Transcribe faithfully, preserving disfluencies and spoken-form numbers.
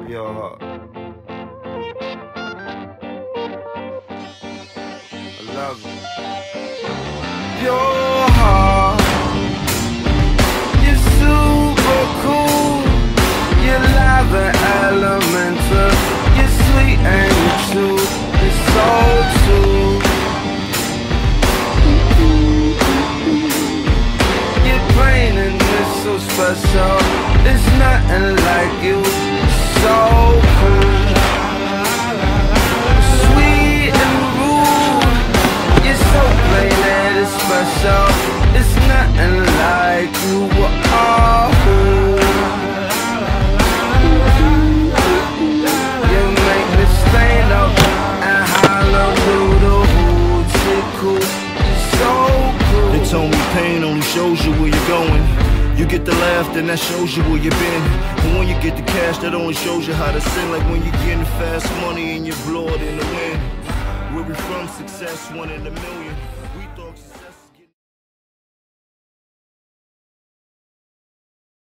your heart. I love you. Your heart, you're super cool. You're live and elemental. You're sweet and you're true. You're so true. Your brain and it's so special. It's nothing like you. So cool. Sweet and rude. You're so plain that it's special. It's nothing like you. Oh. You make me stand up and holler through the hoods. You're cool. You're so cool. They told me pain only shows you where you're going. You get the laugh, then that shows you where you've been. And when you get the cash, that only shows you how to sin. Like when you're getting fast money and you blow it in the wind. Where we from, success, one in a million. We